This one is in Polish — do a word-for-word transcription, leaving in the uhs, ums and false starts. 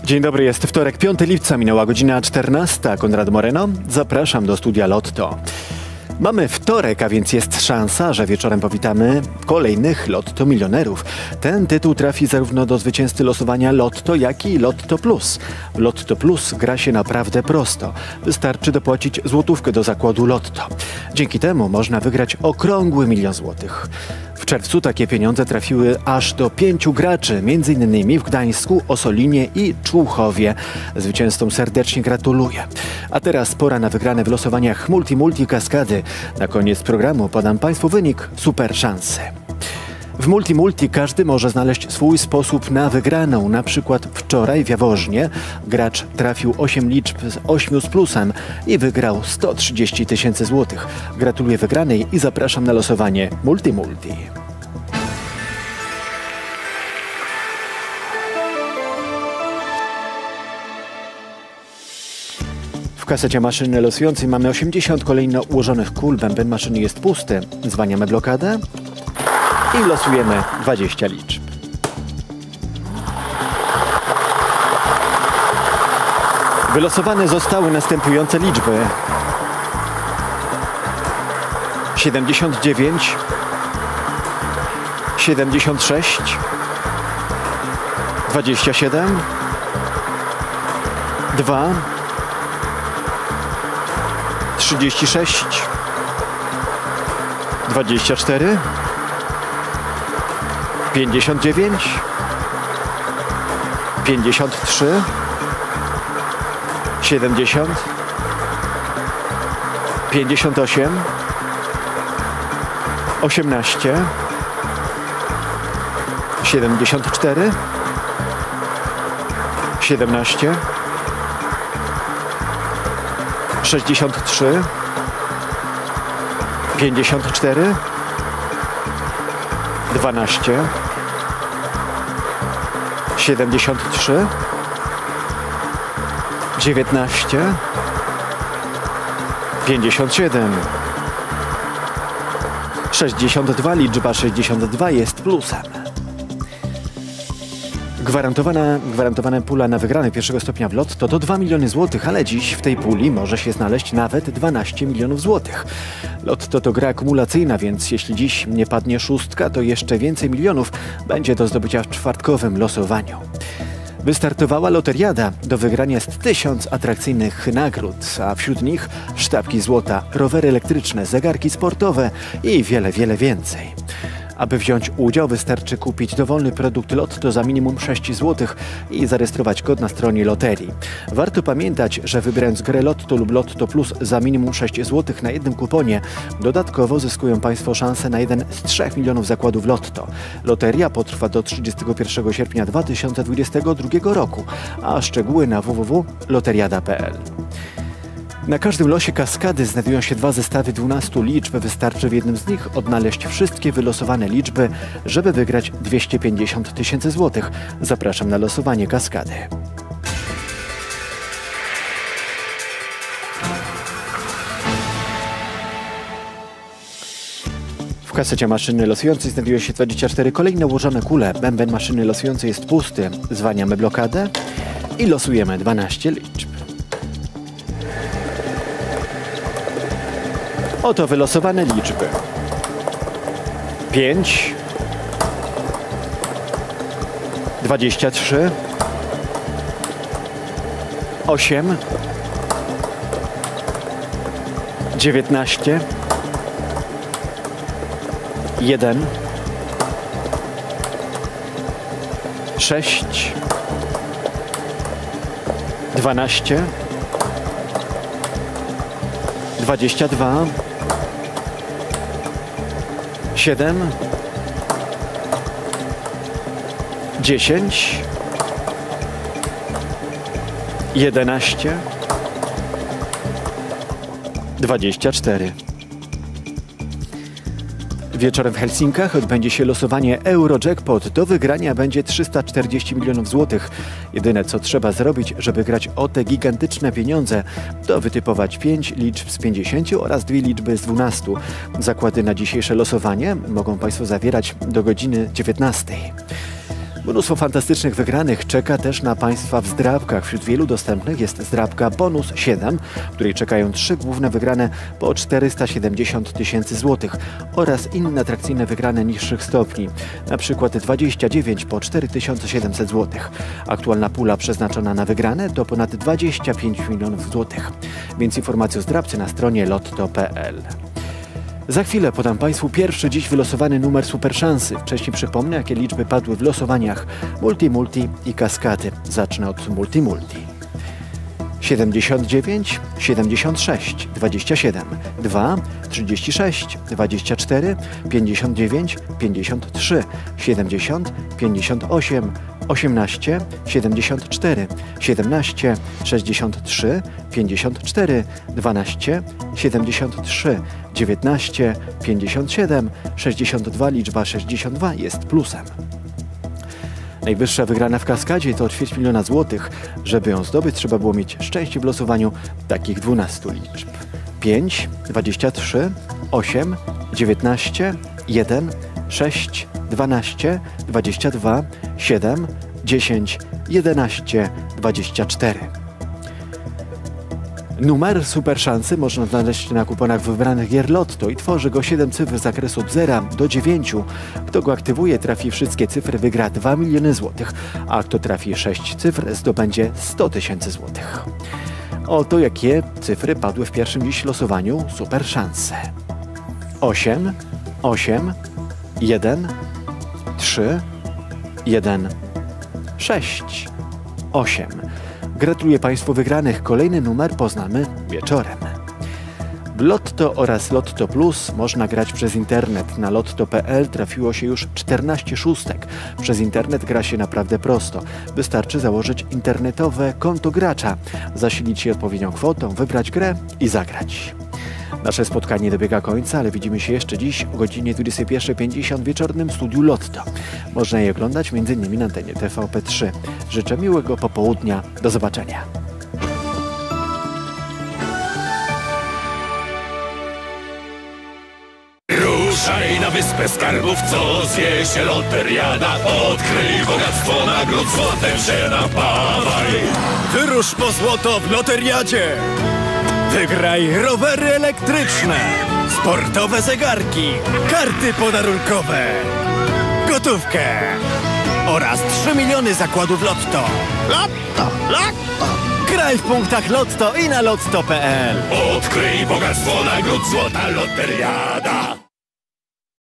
Dzień dobry, jest wtorek, piątego lipca, minęła godzina czternasta. Konrad Moreno, zapraszam do studia Lotto. Mamy wtorek, a więc jest szansa, że wieczorem powitamy kolejnych Lotto milionerów. Ten tytuł trafi zarówno do zwycięzcy losowania Lotto, jak i Lotto Plus. W Lotto Plus gra się naprawdę prosto. Wystarczy dopłacić złotówkę do zakładu Lotto. Dzięki temu można wygrać okrągły milion złotych. W czerwcu takie pieniądze trafiły aż do pięciu graczy, między innymi w Gdańsku, Osolinie i Człuchowie. Zwycięzcom serdecznie gratuluję. A teraz pora na wygrane w losowaniach Multi Multi Kaskady. Na koniec programu podam Państwu wynik super szansy. W Multi Multi każdy może znaleźć swój sposób na wygraną. Na przykład wczoraj w Jaworznie gracz trafił osiem liczb z ośmiu z plusem i wygrał sto trzydzieści tysięcy złotych. Gratuluję wygranej i zapraszam na losowanie Multi Multi. W kasecie maszyny losującej mamy osiemdziesiąt kolejno ułożonych kul. Bęben maszyny jest pusty. Zwalniamy blokadę i losujemy dwadzieścia liczb. Wylosowane zostały następujące liczby: siedemdziesiąt dziewięć, siedemdziesiąt sześć, dwadzieścia siedem, dwa, trzydzieści sześć, dwadzieścia cztery, pięćdziesiąt dziewięć, pięćdziesiąt trzy, siedemdziesiąt, pięćdziesiąt osiem, osiemnaście, siedemdziesiąt cztery, siedemnaście, sześćdziesiąt trzy, pięćdziesiąt cztery, dwanaście, siedemdziesiąt trzy, dziewiętnaście, pięćdziesiąt siedem, sześćdziesiąt dwa. Liczba sześćdziesiąt dwa jest plusem. Gwarantowana, gwarantowana pula na wygrane pierwszego stopnia w Lotto to dwa miliony złotych, ale dziś w tej puli może się znaleźć nawet dwanaście milionów złotych. Lotto to gra akumulacyjna, więc jeśli dziś nie padnie szóstka, to jeszcze więcej milionów będzie do zdobycia w czwartkowym losowaniu. Wystartowała loteriada. Do wygrania jest tysiąc atrakcyjnych nagród, a wśród nich sztabki złota, rowery elektryczne, zegarki sportowe i wiele, wiele więcej. Aby wziąć udział, wystarczy kupić dowolny produkt Lotto za minimum sześć złotych i zarejestrować kod na stronie loterii. Warto pamiętać, że wybierając grę Lotto lub Lotto Plus za minimum sześć złotych na jednym kuponie, dodatkowo zyskują Państwo szansę na jeden z trzech milionów zakładów Lotto. Loteria potrwa do trzydziestego pierwszego sierpnia dwa tysiące dwudziestego drugiego roku, a szczegóły na w w w kropka loteriada kropka p l. Na każdym losie kaskady znajdują się dwa zestawy dwunastu liczb. Wystarczy w jednym z nich odnaleźć wszystkie wylosowane liczby, żeby wygrać dwieście pięćdziesiąt tysięcy złotych. Zapraszam na losowanie kaskady. W kasecie maszyny losującej znajdują się dwadzieścia cztery kolejne ułożone kule. Bęben maszyny losującej jest pusty. Zwalniamy blokadę i losujemy dwanaście liczb. Oto wylosowane liczby: pięć, dwadzieścia trzy, osiem, dziewiętnaście, jeden, sześć, dwanaście, dwadzieścia dwa, siedem, dziesięć, jedenaście, dwadzieścia cztery. Wieczorem w Helsinkach odbędzie się losowanie Eurojackpot. Do wygrania będzie trzysta czterdzieści milionów złotych. Jedyne co trzeba zrobić, żeby grać o te gigantyczne pieniądze, to wytypować pięć liczb z pięćdziesięciu oraz dwie liczby z dwunastu. Zakłady na dzisiejsze losowanie mogą Państwo zawierać do godziny dziewiętnastej. Mnóstwo fantastycznych wygranych czeka też na Państwa w zdrabkach. Wśród wielu dostępnych jest zdrabka Bonus siedem, w której czekają trzy główne wygrane po czterysta siedemdziesiąt tysięcy złotych oraz inne atrakcyjne wygrane niższych stopni, na przykład dwadzieścia dziewięć po cztery tysiące siedemset złotych. Aktualna pula przeznaczona na wygrane to ponad dwadzieścia pięć milionów złotych. Więcej informacji o zdrabce na stronie lotto kropka p l. Za chwilę podam Państwu pierwszy dziś wylosowany numer superszansy. Wcześniej przypomnę, jakie liczby padły w losowaniach Multi Multi i Kaskady. Zacznę od Multi Multi. siedemdziesiąt dziewięć, siedemdziesiąt sześć, dwadzieścia siedem, dwa, trzydzieści sześć, dwadzieścia cztery, pięćdziesiąt dziewięć, pięćdziesiąt trzy, siedemdziesiąt, pięćdziesiąt osiem, osiemnaście, siedemdziesiąt cztery, siedemnaście, sześćdziesiąt trzy, pięćdziesiąt cztery, dwanaście, siedemdziesiąt trzy, dziewiętnaście, pięćdziesiąt siedem, sześćdziesiąt dwa. Liczba sześćdziesiąt dwa jest plusem. Najwyższa wygrana w Kaskadzie to ćwierć miliona złotych. Żeby ją zdobyć, trzeba było mieć szczęście w losowaniu takich dwunastu liczb. pięć, dwadzieścia trzy, osiem, dziewiętnaście, jeden, sześć, dwanaście, dwadzieścia dwa, siedem, dziesięć, jedenaście, dwadzieścia cztery. Numer superszansy można znaleźć na kuponach wybranych gier Lotto i tworzy go siedem cyfr z zakresu od zera do dziewięciu. Kto go aktywuje, trafi wszystkie cyfry, wygra dwa miliony złotych, a kto trafi sześć cyfr, zdobędzie sto tysięcy złotych. Oto jakie cyfry padły w pierwszym dziś losowaniu superszansy. osiem, osiem, jeden, trzy, jeden, sześć, osiem. Gratuluję Państwu wygranych. Kolejny numer poznamy wieczorem. W Lotto oraz Lotto Plus można grać przez internet. Na lotto kropka p l trafiło się już czternaście szóstek. Przez internet gra się naprawdę prosto. Wystarczy założyć internetowe konto gracza, zasilić się odpowiednią kwotą, wybrać grę i zagrać. Nasze spotkanie dobiega końca, ale widzimy się jeszcze dziś o godzinie dwudziestej pierwszej pięćdziesiąt w wieczornym studiu Lotto. Można je oglądać m in na antenie T V P trzy. Życzę miłego popołudnia. Do zobaczenia. Ruszaj na wyspę skarbów, co zwie się loteriada. Odkryj bogactwo nagród, złotem się napawaj. Wyrusz po złoto w loteriadzie. Wygraj rowery elektryczne, sportowe zegarki, karty podarunkowe, gotówkę oraz trzy miliony zakładów Lotto. Lotto, Lotto! Graj w punktach Lotto i na lotto kropka p l. Odkryj bogactwo nagród, złota loteriada.